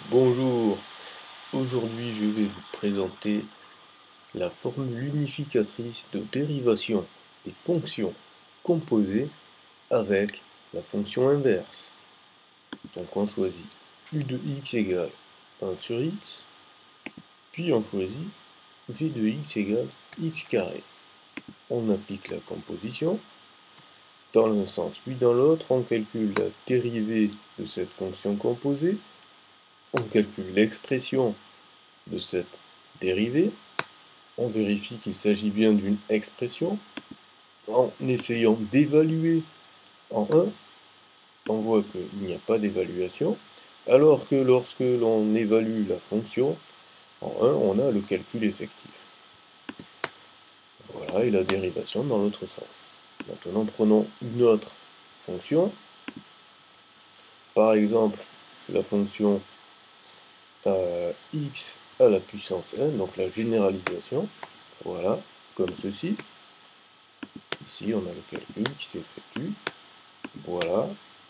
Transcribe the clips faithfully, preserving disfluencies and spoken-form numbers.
Bonjour, aujourd'hui je vais vous présenter la formule unificatrice de dérivation des fonctions composées avec la fonction inverse. Donc on choisit u de x égale un sur x, puis on choisit v de x égale x carré. On applique la composition. Dans l'un sens puis dans l'autre, on calcule la dérivée de cette fonction composée. On calcule l'expression de cette dérivée, on vérifie qu'il s'agit bien d'une expression, en essayant d'évaluer en un, on voit qu'il n'y a pas d'évaluation, alors que lorsque l'on évalue la fonction, en un, on a le calcul effectif. Voilà, et la dérivation dans l'autre sens. Maintenant, prenons une autre fonction, par exemple, la fonction euh, x à la puissance n, donc la généralisation, voilà, comme ceci. Ici, on a le calcul qui s'effectue, voilà,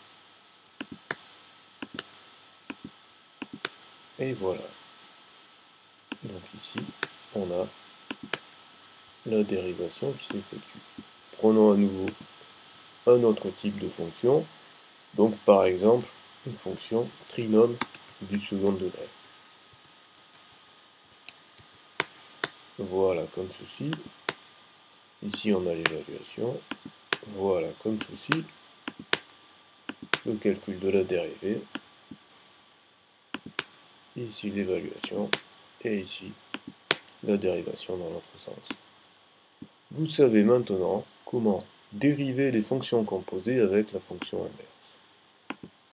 et voilà. Donc ici, on a la dérivation qui s'effectue. Prenons à nouveau un autre type de fonction, donc par exemple, une fonction trinôme du second degré. Voilà, comme ceci. Ici, on a l'évaluation. Voilà, comme ceci. Le calcul de la dérivée. Ici, l'évaluation. Et ici, la dérivation dans l'autre sens. Vous savez maintenant comment dériver les fonctions composées avec la fonction inverse.